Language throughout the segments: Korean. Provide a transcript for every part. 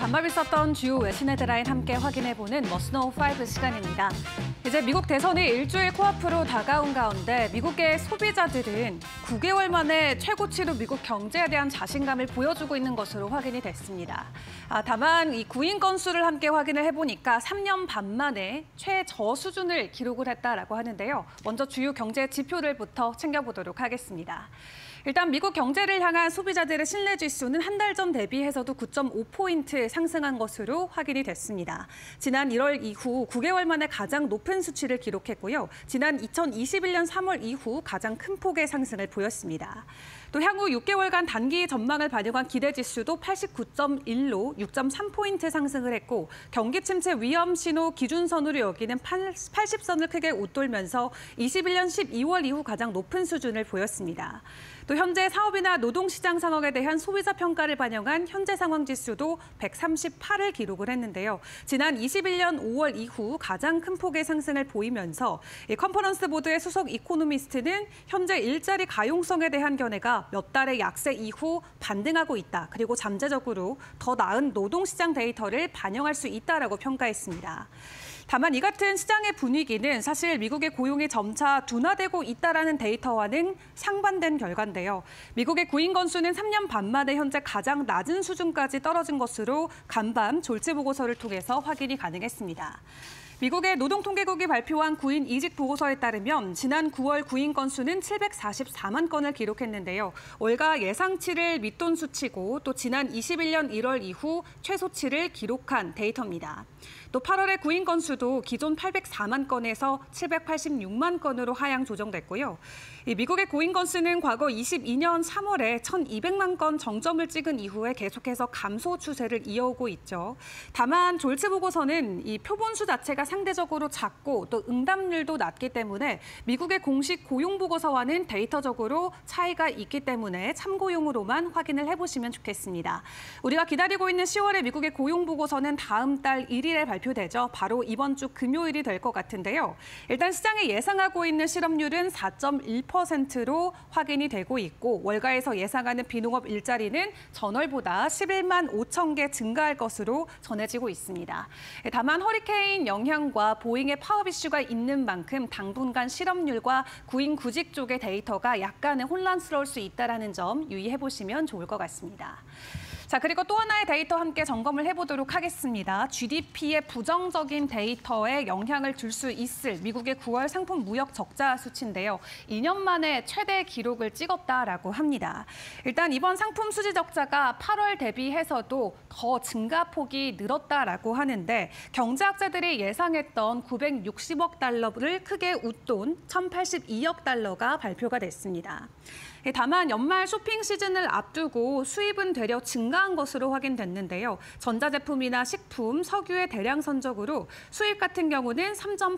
간밤 있었던 주요 외신 헤드라인 함께 확인해보는 머스노우 5 시간입니다. 이제 미국 대선이 일주일 코앞으로 다가온 가운데 미국의 소비자들은 9개월 만에 최고치로 미국 경제에 대한 자신감을 보여주고 있는 것으로 확인이 됐습니다. 다만 이 구인 건수를 함께 확인을 해보니까 3년 반 만에 최저 수준을 기록을 했다라고 하는데요. 먼저 주요 경제 지표들부터 챙겨보도록 하겠습니다. 일단 미국 경제를 향한 소비자들의 신뢰 지수는 한 달 전 대비해서도 9.5포인트 상승한 것으로 확인이 됐습니다. 지난 1월 이후 9개월 만에 가장 높은 수치를 기록했고요. 지난 2021년 3월 이후 가장 큰 폭의 상승을 보였습니다. 또 향후 6개월간 단기 전망을 반영한 기대 지수도 89.1로 6.3포인트 상승을 했고 경기 침체 위험 신호 기준선으로 여기는 80선을 크게 웃돌면서 21년 12월 이후 가장 높은 수준을 보였습니다. 또 현재 사업이나 노동시장 상황에 대한 소비자 평가를 반영한 현재 상황 지수도 138을 기록을 했는데요. 지난 21년 5월 이후 가장 큰 폭의 상승을 보이면서 이 컨퍼런스 보드의 수석 이코노미스트는 현재 일자리 가용성에 대한 견해가 몇 달의 약세 이후 반등하고 있다. 그리고 잠재적으로 더 나은 노동시장 데이터를 반영할 수 있다라고 평가했습니다. 다만 이 같은 시장의 분위기는 사실 미국의 고용이 점차 둔화되고 있다라는 데이터와는 상반된 결과인데요. 미국의 구인 건수는 3년 반 만에 현재 가장 낮은 수준까지 떨어진 것으로 간밤 졸지 보고서를 통해서 확인이 가능했습니다. 미국의 노동통계국이 발표한 구인 이직 보고서에 따르면 지난 9월 구인 건수는 744만 건을 기록했는데요. 월가 예상치를 밑돈 수치고 또 지난 21년 1월 이후 최소치를 기록한 데이터입니다. 또 8월의 구인 건수도 기존 804만 건에서 786만 건으로 하향 조정됐고요. 미국의 구인 건수는 과거 22년 3월에 1,200만 건 정점을 찍은 이후에 계속해서 감소 추세를 이어오고 있죠. 다만 졸지 보고서는 이 표본수 자체가 상대적으로 작고 또 응답률도 낮기 때문에 미국의 공식 고용 보고서와는 데이터적으로 차이가 있기 때문에 참고용으로만 확인을 해보시면 좋겠습니다. 우리가 기다리고 있는 10월의 미국의 고용 보고서는 다음 달 1일에 발표되죠. 바로 이번 주 금요일이 될 것 같은데요. 일단 시장이 예상하고 있는 실업률은 4.1%로 확인이 되고 있고 월가에서 예상하는 비농업 일자리는 전월보다 11만 5천 개 증가할 것으로 전해지고 있습니다. 다만 허리케인 영향과 보잉의 파업 이슈가 있는 만큼 당분간 실업률과 구인 구직 쪽의 데이터가 약간은 혼란스러울 수 있다는 점 유의해 보시면 좋을 것 같습니다. 자, 그리고 또 하나의 데이터 함께 점검을 해보도록 하겠습니다. GDP의 부정적인 데이터에 영향을 줄 수 있을 미국의 9월 상품 무역 적자 수치인데요. 2년 만에 최대 기록을 찍었다라고 합니다. 일단 이번 상품 수지 적자가 8월 대비해서도 더 증가폭이 늘었다라고 하는데 경제학자들이 예상했던 960억 달러를 크게 웃돈 1,082억 달러가 발표가 됐습니다. 다만 연말 쇼핑 시즌을 앞두고 수입은 되려 증가한 것으로 확인됐는데요. 전자제품이나 식품, 석유의 대량 선적으로 수입 같은 경우는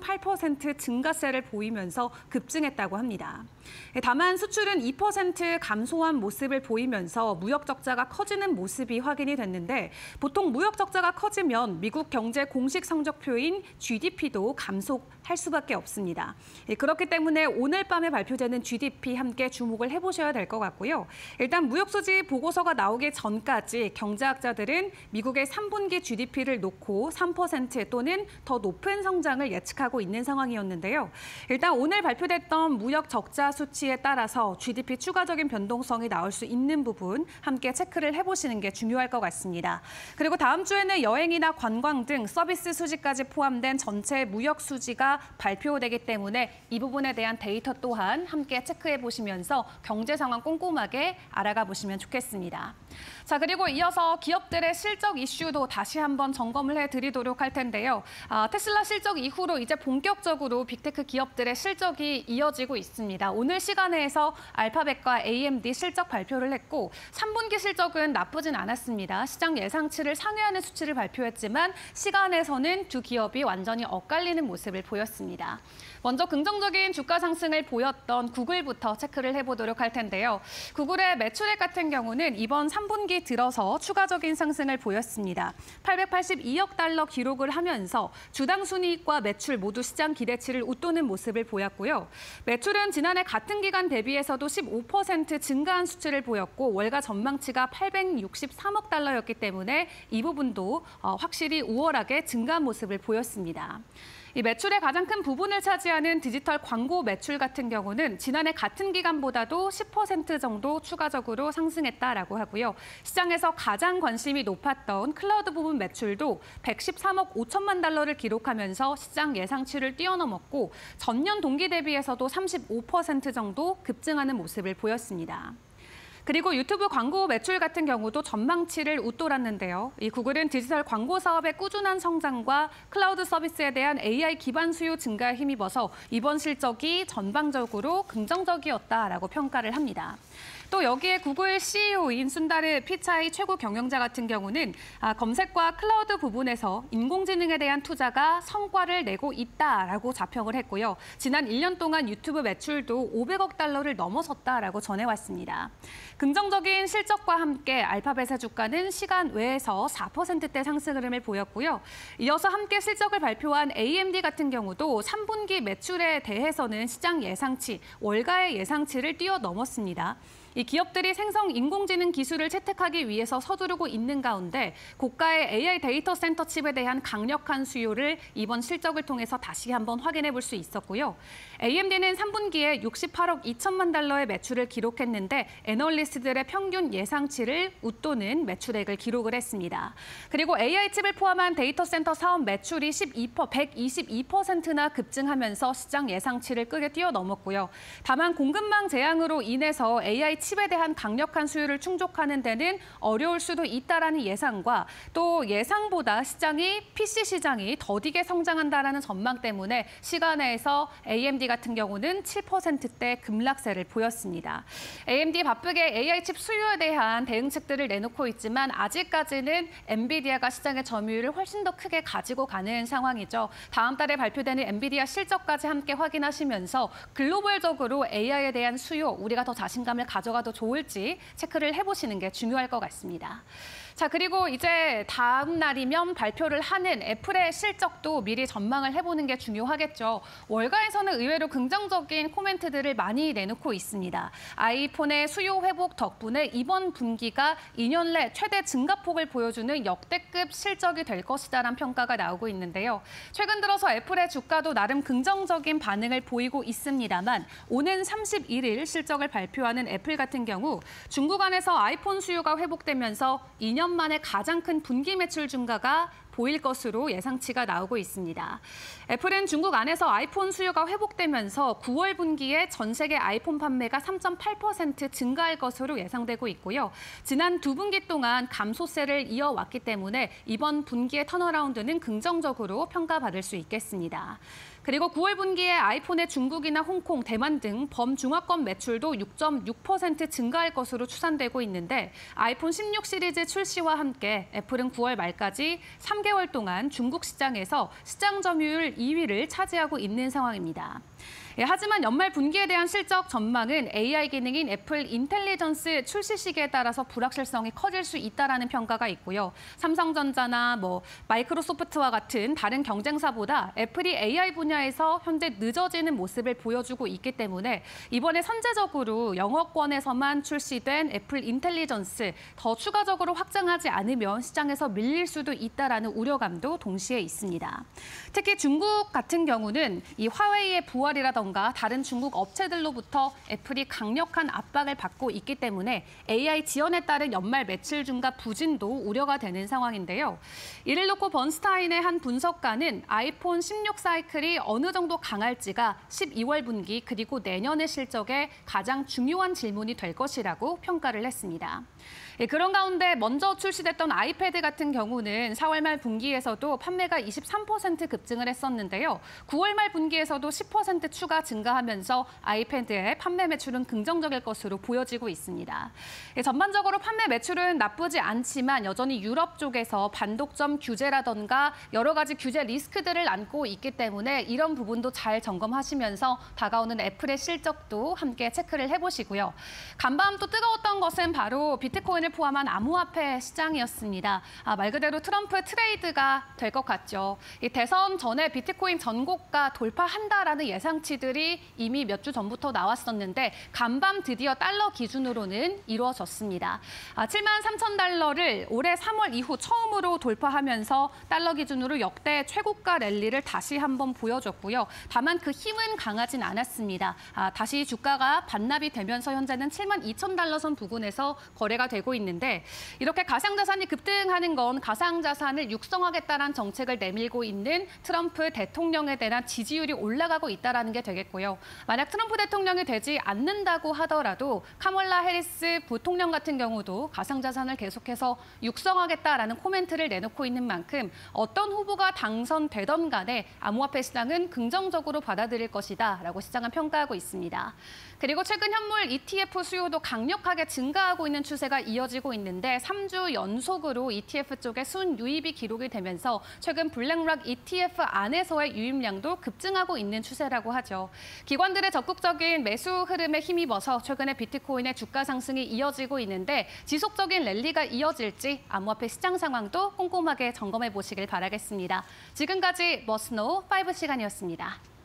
3.8% 증가세를 보이면서 급증했다고 합니다. 다만 수출은 2% 감소한 모습을 보이면서 무역 적자가 커지는 모습이 확인이 됐는데 보통 무역 적자가 커지면 미국 경제 공식 성적표인 GDP도 감속할 수밖에 없습니다. 그렇기 때문에 오늘 밤에 발표되는 GDP 함께 주목을 해보셔야 될 것 같고요. 일단 무역수지 보고서가 나오기 전까지 경제학자들은 미국의 3분기 GDP를 놓고 3% 또는 더 높은 성장을 예측하고 있는 상황이었는데요. 일단 오늘 발표됐던 무역 적자 수치에 따라서 GDP 추가적인 변동성이 나올 수 있는 부분 함께 체크를 해보시는 게 중요할 것 같습니다. 그리고 다음 주에는 여행이나 관광 등 서비스 수지까지 포함된 전체 무역 수지가 발표되기 때문에 이 부분에 대한 데이터 또한 함께 체크해 보시면서 경제 상황 꼼꼼하게 알아가 보시면 좋겠습니다. 자, 그리고 이어서 기업들의 실적 이슈도 다시 한번 점검을 해드리도록 할 텐데요. 테슬라 실적 이후로 이제 본격적으로 빅테크 기업들의 실적이 이어지고 있습니다. 오늘 시간에서 알파벳과 AMD 실적 발표를 했고 3분기 실적은 나쁘진 않았습니다. 시장 예상치를 상회하는 수치를 발표했지만 시간에서는 두 기업이 완전히 엇갈리는 모습을 보였습니다. 먼저 긍정적인 주가 상승을 보였던 구글부터 체크를 해보도록 할 텐데요. 구글의 매출액 같은 경우는 이번 3분기 들어 들어서 추가적인 상승을 보였습니다. 882억 달러 기록을 하면서 주당 순이익과 매출 모두 시장 기대치를 웃도는 모습을 보였고요. 매출은 지난해 같은 기간 대비해서도 15% 증가한 수치를 보였고 월가 전망치가 863억 달러였기 때문에 이 부분도 확실히 우월하게 증가한 모습을 보였습니다. 이 매출의 가장 큰 부분을 차지하는 디지털 광고 매출 같은 경우는 지난해 같은 기간보다도 10% 정도 추가적으로 상승했다라고 하고요. 시장에서 가장 관심이 높았던 클라우드 부분 매출도 113억 5천만 달러를 기록하면서 시장 예상치를 뛰어넘었고 전년 동기 대비해서도 35% 정도 급증하는 모습을 보였습니다. 그리고 유튜브 광고 매출 같은 경우도 전망치를 웃돌았는데요. 이 구글은 디지털 광고 사업의 꾸준한 성장과 클라우드 서비스에 대한 AI 기반 수요 증가에 힘입어서 이번 실적이 전방적으로 긍정적이었다라고 평가를 합니다. 또 여기에 구글 CEO인 순다르 피차이 최고 경영자 같은 경우는 검색과 클라우드 부분에서 인공지능에 대한 투자가 성과를 내고 있다라고 자평을 했고요. 지난 1년 동안 유튜브 매출도 500억 달러를 넘어섰다라고 전해왔습니다. 긍정적인 실적과 함께 알파벳의 주가는 시간 외에서 4%대 상승 흐름을 보였고요. 이어서 함께 실적을 발표한 AMD 같은 경우도 3분기 매출에 대해서는 시장 예상치, 월가의 예상치를 뛰어넘었습니다. 이 기업들이 생성 인공지능 기술을 채택하기 위해서 서두르고 있는 가운데 고가의 AI 데이터 센터 칩에 대한 강력한 수요를 이번 실적을 통해서 다시 한번 확인해 볼 수 있었고요. AMD는 3분기에 68억 2천만 달러의 매출을 기록했는데 애널리스트들의 평균 예상치를 웃도는 매출액을 기록을 했습니다. 그리고 AI 칩을 포함한 데이터 센터 사업 매출이 122%나 급증하면서 시장 예상치를 크게 뛰어넘었고요. 다만 공급망 재앙으로 인해서 AI 칩에 대한 강력한 수요를 충족하는 데는 어려울 수도 있다라는 예상과 또 예상보다 PC 시장이 더디게 성장한다라는 전망 때문에 시간에서 AMD 같은 경우는 7%대 급락세를 보였습니다. AMD 바쁘게 AI 칩 수요에 대한 대응책들을 내놓고 있지만 아직까지는 엔비디아가 시장의 점유율을 훨씬 더 크게 가지고 가는 상황이죠. 다음 달에 발표되는 엔비디아 실적까지 함께 확인하시면서 글로벌적으로 AI에 대한 수요, 우리가 더 자신감을 가져가도 좋을지 체크를 해보시는 게 중요할 것 같습니다. 자, 그리고 이제 다음 날이면 발표를 하는 애플의 실적도 미리 전망을 해보는 게 중요하겠죠. 월가에서는 의외로 긍정적인 코멘트들을 많이 내놓고 있습니다. 아이폰의 수요 회복 덕분에 이번 분기가 2년 내 최대 증가폭을 보여주는 역대급 실적이 될 것이다라는 평가가 나오고 있는데요. 최근 들어서 애플의 주가도 나름 긍정적인 반응을 보이고 있습니다만 오는 31일 실적을 발표하는 애플 같은 경우 중국 안에서 아이폰 수요가 회복되면서 2년 만에 가장 큰 분기 매출 증가가 보일 것으로 예상치가 나오고 있습니다. 애플은 중국 안에서 아이폰 수요가 회복되면서 9월 분기에 전 세계 아이폰 판매가 3.8% 증가할 것으로 예상되고 있고요. 지난 두 분기 동안 감소세를 이어왔기 때문에 이번 분기의 턴어라운드는 긍정적으로 평가받을 수 있겠습니다. 그리고 9월 분기에 아이폰의 중국이나 홍콩, 대만 등 범중화권 매출도 6.6% 증가할 것으로 추산되고 있는데 아이폰 16 시리즈 출시와 함께 애플은 9월 말까지 3개월 동안 중국 시장에서 시장 점유율 2위를 차지하고 있는 상황입니다. 하지만 연말 분기에 대한 실적 전망은 AI 기능인 애플 인텔리전스 출시 시기에 따라서 불확실성이 커질 수 있다라는 평가가 있고요. 삼성전자나 마이크로소프트와 같은 다른 경쟁사보다 애플이 AI 분야에서 현재 늦어지는 모습을 보여주고 있기 때문에 이번에 선제적으로 영어권에서만 출시된 애플 인텔리전스 더 추가적으로 확장하지 않으면 시장에서 밀릴 수도 있다라는 우려감도 동시에 있습니다. 특히 중국 같은 경우는 이 화웨이의 부활이라든가 다른 중국 업체들로부터 애플이 강력한 압박을 받고 있기 때문에 AI 지원에 따른 연말 매출 증가 부진도 우려가 되는 상황인데요. 이를 놓고 번스타인의 한 분석가는 아이폰 16 사이클이 어느 정도 강할지가 12월 분기 그리고 내년의 실적에 가장 중요한 질문이 될 것이라고 평가를 했습니다. 그런 가운데 먼저 출시됐던 아이패드 같은 경우는 4월 말 분기에서도 판매가 23% 급증을 했었는데요. 9월 말 분기에서도 10% 추가 증가하면서 아이패드의 판매 매출은 긍정적일 것으로 보여지고 있습니다. 전반적으로 판매 매출은 나쁘지 않지만 여전히 유럽 쪽에서 반독점 규제라던가 여러 가지 규제 리스크들을 안고 있기 때문에 이런 부분도 잘 점검하시면서 다가오는 애플의 실적도 함께 체크를 해보시고요. 간밤 또 뜨거웠던 것은 바로 비트코인을 포함한 암호화폐 시장이었습니다. 말 그대로 트럼프 트레이드가 될 것 같죠. 이 대선 전에 비트코인 전고가 돌파한다라는 예상치들이 이미 몇 주 전부터 나왔었는데 간밤 드디어 달러 기준으로는 이루어졌습니다. 73,000달러를 올해 3월 이후 처음으로 돌파하면서 달러 기준으로 역대 최고가 랠리를 다시 한번 보여줬고요. 다만 그 힘은 강하진 않았습니다. 다시 주가가 반납이 되면서 현재는 72,000달러 선 부근에서 거래가 되고 있는데 이렇게 가상자산이 급등하는 건 가상자산을 육성하겠다는 정책을 내밀고 있는 트럼프 대통령에 대한 지지율이 올라가고 있다는 게 되겠고요. 만약 트럼프 대통령이 되지 않는다고 하더라도 카멀라 해리스 부통령 같은 경우도 가상자산을 계속해서 육성하겠다라는 코멘트를 내놓고 있는 만큼 어떤 후보가 당선되던 간에 암호화폐 시장은 긍정적으로 받아들일 것이다라고 시장은 평가하고 있습니다. 그리고 최근 현물 ETF 수요도 강력하게 증가하고 있는 추세가 이어지고 있는데 3주 연속으로 ETF 쪽에 순유입이 기록이 되면서 최근 블랙락 ETF 안에서의 유입량도 급증하고 있는 추세라고 하죠. 기관들의 적극적인 매수 흐름에 힘입어서 최근에 비트코인의 주가 상승이 이어지고 있는데 지속적인 랠리가 이어질지 암호화폐 시장 상황도 꼼꼼하게 점검해 보시길 바라겠습니다. 지금까지 머스노우 5 시간이었습니다.